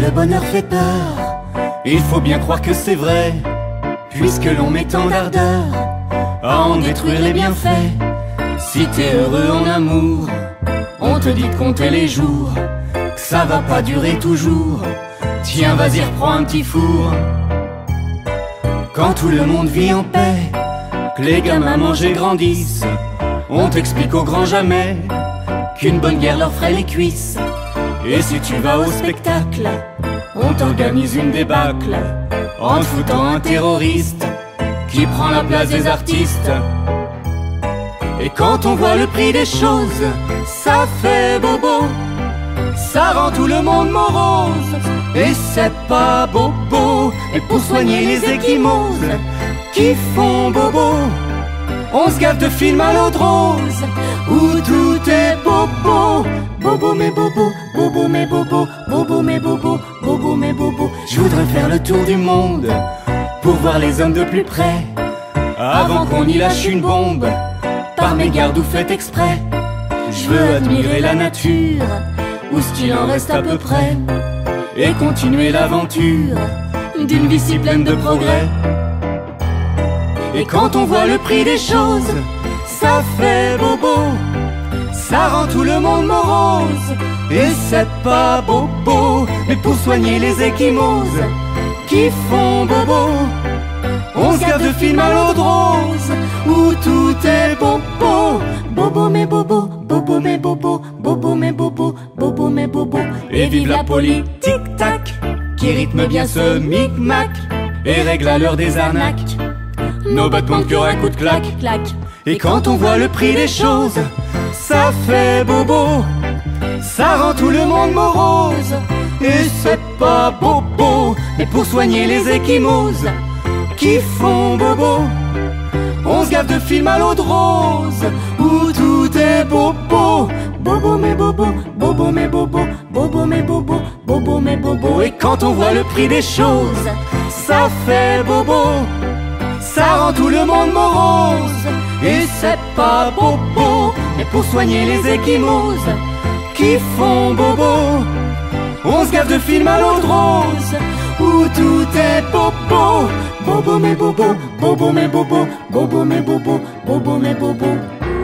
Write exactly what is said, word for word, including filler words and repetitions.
le bonheur fait peur, il faut bien croire que c'est vrai, puisque l'on met tant d'ardeur à en détruire les bienfaits. Si t'es heureux en amour, on te dit de compter les jours, que ça va pas durer toujours. Tiens, vas-y, reprends un petit four. Quand tout le monde vit en paix, que les gamins mangent et grandissent, on t'explique au grand jamais qu'une bonne guerre leur ferait les cuisses. Et si tu vas au spectacle, on t'organise une débâcle en te foutant un terroriste qui prend la place des artistes. Et quand on voit le prix des choses, ça fait bobo, ça rend tout le monde morose. Et c'est pas bobo, et pour soigner les ecchymoses qui font bobo, on se gave de films à l'eau de rose où tout est bobo. Bobo mais bobo, bobo mais bobo, bobo mais bobo, bobo mais bobo. Je voudrais faire le tour du monde pour voir les hommes de plus près, avant qu'on y lâche une bombe par mégarde ou fait exprès. Je veux admirer la nature, ou ce qu'il en reste à peu près, et continuer l'aventure d'une vie si pleine de progrès. Et quand on voit le prix des choses, ça fait bobo, ça rend tout le monde morose. Et c'est pas bobo, mais pour soigner les ecchymoses qui font bobo, on se gave de films à l'eau de rose où tout est bobo. Bobo mais bobo, bobo mais bobo, bobo mais bobo, bobo mais bobo. Et vive la politique tac qui rythme bien ce micmac et règle à l'heure des arnaques nos battements de cœur à coups de claque, claque. Et quand on voit le prix des choses, ça fait bobo, ça rend tout le monde morose. Et c'est pas bobo, mais pour soigner les ecchymoses qui font bobo, on se gave de films à l'eau de rose où tout est bobo. Bobo mais bobo, bobo mais bobo, bobo mais bobo, bobo mais bobo. Et quand on voit le prix des choses, ça fait bobo, ça rend tout le monde morose. Et c'est pas bobo, mais pour soigner les ecchymoses qui font bobo, on se gave de films à l'eau de rose où tout est bobo. Bobo mais bobo, bobo mais bobo, bobo mais bobo, bobo mais bobo.